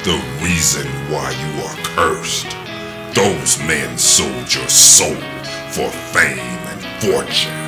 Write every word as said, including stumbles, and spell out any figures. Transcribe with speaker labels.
Speaker 1: The reason why you are cursed. Those men sold your soul for fame and fortune.